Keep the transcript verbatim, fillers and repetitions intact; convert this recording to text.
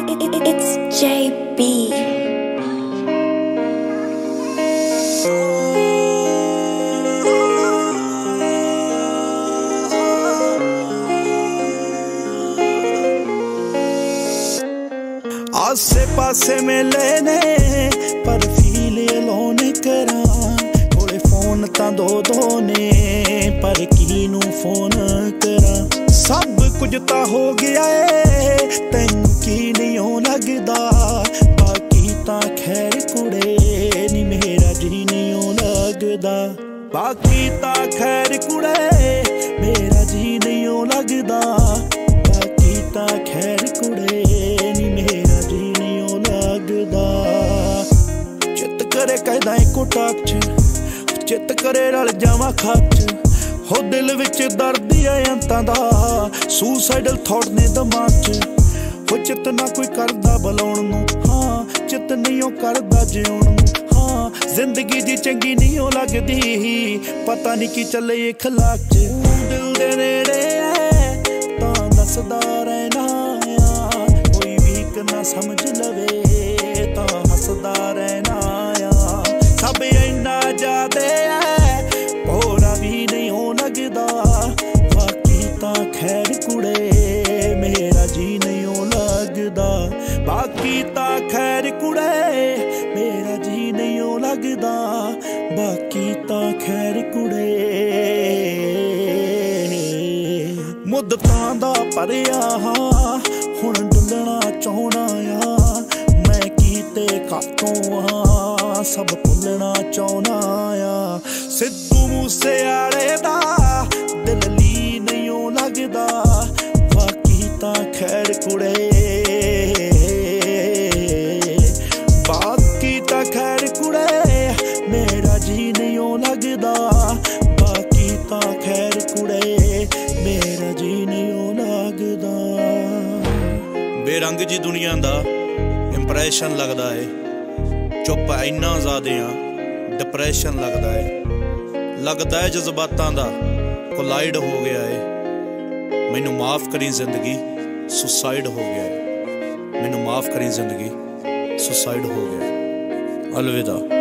It's J B. आसे पासे मिले ने पर फील अलोन करा कोले फोन तां दो दो ने पर किनू फोन करा सब कुछ तां हो गया है तैनू की नहीं लगदा बाकी तां खैर कुड़े नी मेरा जी नहीं लगदा बाकी तां खैर कुड़े मेरा जी नहीं लगदा बाकी तां खैर कुड़े नी मेरा चित करे कहदा इको टच चित करे रल जावां खच हो दिल विच दर्द है अंतां दा सुसाइडल थॉट ने दिमाग च हो चित ना कोई करदा बुलाउण नूं हाँ चित नहीं ओ करदा जिउण नूं हाँ जिंदगी जी चंगी नहीं ओ लगदी पता नहीं की चले अखलाक च दिल दे नेड़े है तां दसदा रहना कोई वीक ना समझ लवे हसदा रहना आ सब इन्ना ज्यादा है भोरा भी नहीं हो लगदा बाकी तां खैर कुड़े मेरा जी नहीं हो लगदा बाकी तां खैर कुड़े मेरा जी नहीं हो लगदा बाकी तां खैर कुड़े मुद्दतां दा भरिया हुण डुलना चाहना आ ते कातों हाँ सब भुलना चाहना आ सिद्धू मूसेआले दा दिल ली नहीं ओ लगदा बाकी तां खैर कुड़े बाकी तां खैर कुड़े मेरा जी नहीं ओ लगदा बाकी तां खैर कुड़े मेरा जी नहीं ओ लगदा बेरंग जी दुनिया दा इंप्रैशन लगदा है चुप इन्ना ज़्यादा डिप्रैशन लगदा है लगदा है जज्बातां दा कोलाइड हो गया है मैनू माफ़ करी जिंदगी सुसाइड हो गया है मैनू माफ़ करी जिंदगी सुसाइड हो गया है अलविदा।